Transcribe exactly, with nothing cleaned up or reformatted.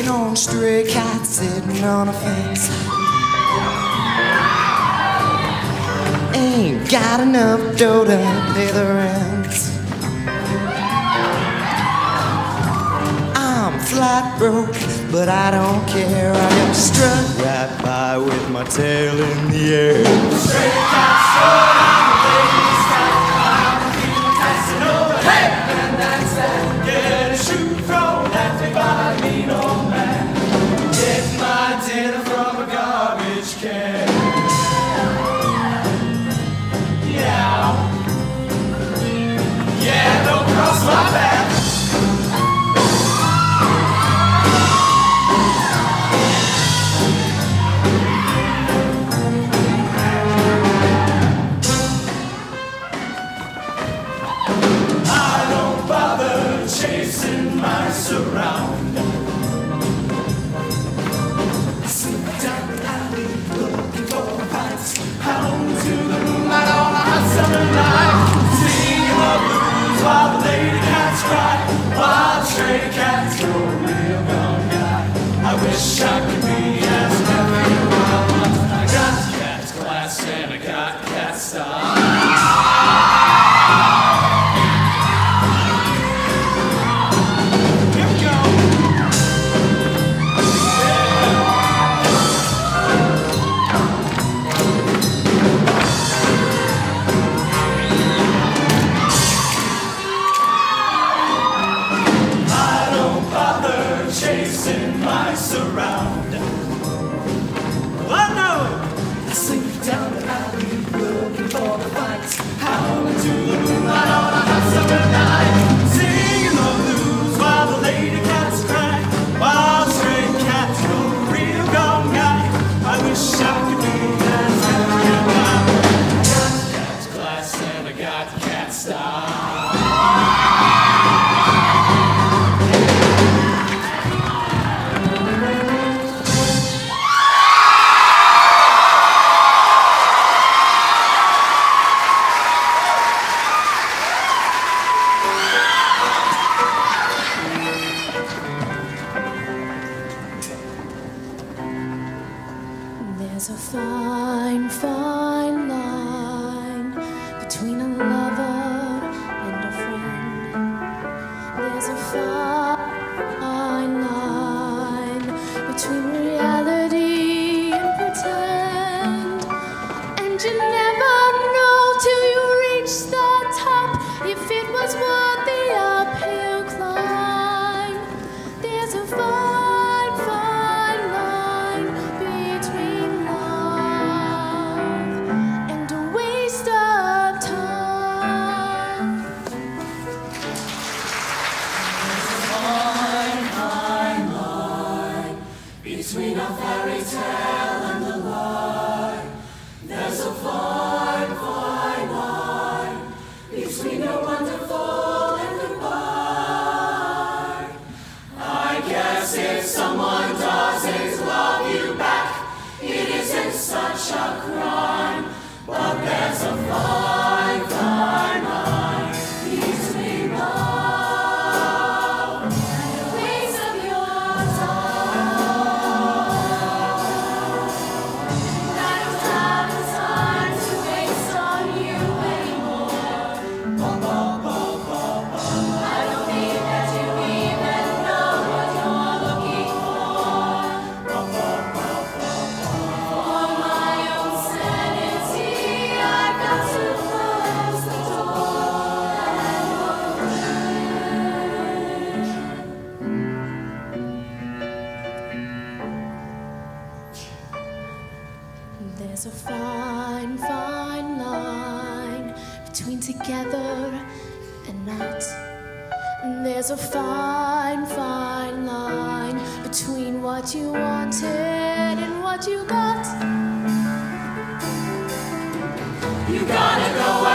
You know, stray cat sitting on a fence. Ain't got enough dough to pay the rent. I'm flat broke, but I don't care. I can strut right by with my tail in the air. Stray cat strut, I'm a lady's cat. I'm a feeling dancing over. Hey, and that's that. Get a shoe thrown at me by a mean old man. Get my dinner from a garbage can. Yeah, yeah, don't cross my path. Chasing mice around. Sleep down the alley, looking for fights. Out to the moonlight on a hot summer night. Singing the blues while the lady cats cry. While stray cats go real gone guy. I wish I could be as happy as I was. I got cat class and I got cat style. Chasing mice around. Oh no! I sleep down the alley, looking for the fights. Howling to the moonlight on a hot summer night. Singing the blues while the lady cats cry. While stray cats go real gone guy. I wish I could be as happy as I was. I got cat class and I got cat style. There's a fine, fine line between a lover and a friend. There's a fine, fine line between reality and pretend. And you never know till you reach the top if it was worth the uphill climb. There's a fine between a fairy tale and a lie. There's a fine, fine line between a wonderful and goodbye. I guess if someone doesn't love you back, it isn't such a crime. But there's a fine, fine line between love and a waste of your time. There's a fine, fine line between together and not. And there's a fine, fine line between what you wanted and what you got. You gotta go